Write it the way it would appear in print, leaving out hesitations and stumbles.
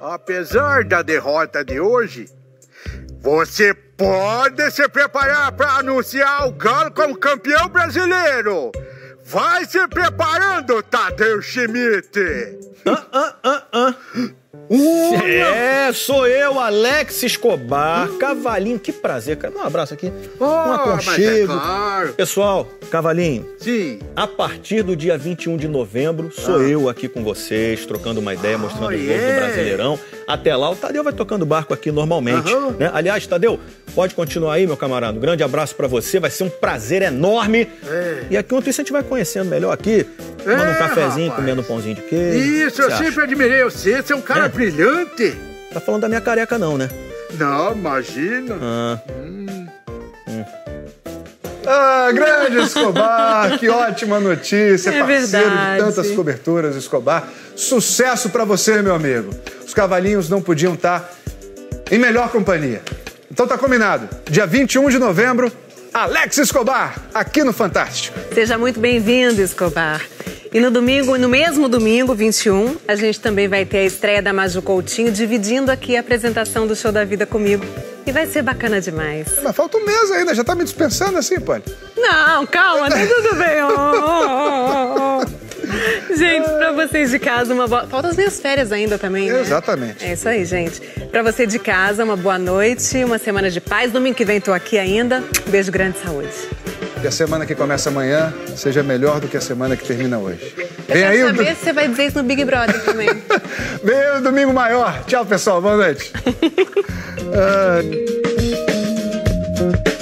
apesar da derrota de hoje, você pode se preparar para anunciar o Galo como campeão brasileiro. Vai se preparando, Tadeu Schmidt. Sou eu, Alex Escobar, Cavalinho. Que prazer, cara. Dá um abraço aqui. Um aconchego. Claro. Pessoal, Cavalinho. Sim. A partir do dia 21 de novembro, sou eu aqui com vocês, trocando uma ideia, mostrando o jogo do Brasileirão. Até lá, o Tadeu vai tocando barco aqui normalmente. Né? Aliás, Tadeu, pode continuar aí, meu camarada. Um grande abraço pra você, vai ser um prazer enorme. E aqui ontem a gente vai conhecendo melhor aqui, tomando um cafezinho, rapaz, comendo um pãozinho de queijo. Isso, eu sempre admirei você é um cara brilhante. Tá falando da minha careca não, né? Não, imagina. Grande Escobar, que ótima notícia, parceiro verdade. de tantas coberturas, Escobar. Sucesso pra você, meu amigo. Os cavalinhos não podiam estar em melhor companhia. Então tá combinado, dia 21 de novembro, Alex Escobar, aqui no Fantástico. Seja muito bem-vindo, Escobar. E no domingo, no mesmo domingo, 21, a gente também vai ter a estreia da Maju Coutinho, dividindo aqui a apresentação do Show da Vida comigo. E vai ser bacana demais. Mas falta um mês ainda, já tá me dispensando assim, Polly? Não, calma, tá tudo bem. Gente, pra vocês de casa, uma boa... Faltam as minhas férias ainda também, né? Exatamente. É isso aí, gente. Pra você de casa, uma boa noite, uma semana de paz. Domingo que vem tô aqui ainda. Beijo grande, saúde. Que a semana que começa amanhã seja melhor do que a semana que termina hoje. Eu quero saber se você vai dizer isso no Big Brother também. Vem o Domingo Maior. Tchau, pessoal. Boa noite.